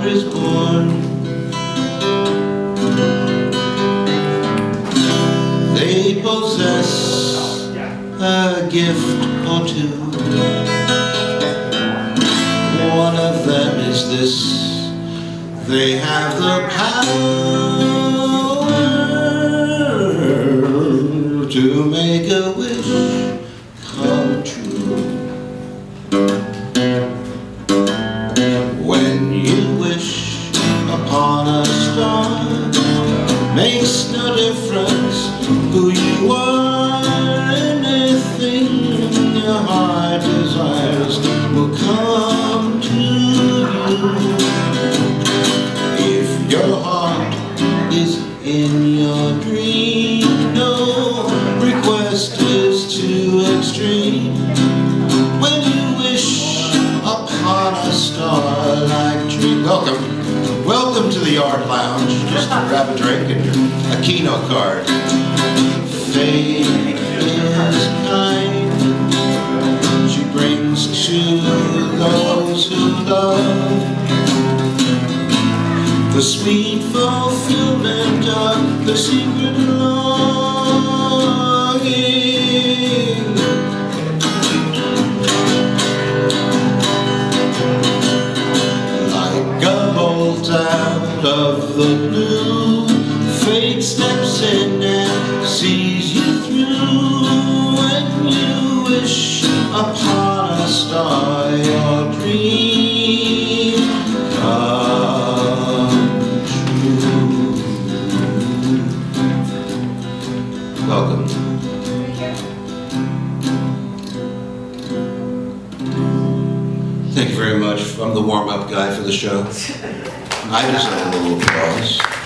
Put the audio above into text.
star is born. They possess a gift or two. One of them is this: they have the power to make a wish come true. When you wish upon a star, makes no difference who you are. Anything your heart desires will come to you. If your heart is in your dream, no request is too extreme. When you wish upon a star like dream. Welcome to the Art Lounge. Just grab a drink and a keynote card. Fate is kind. She brings to those who love the sweet fulfillment of the secret longing. Like a bolt out of the blue, fate steps in and sees you through. When you wish upon a star, your dream come true. Welcome. Thank you very much. I'm the warm-up guy for the show. I deserve a little applause.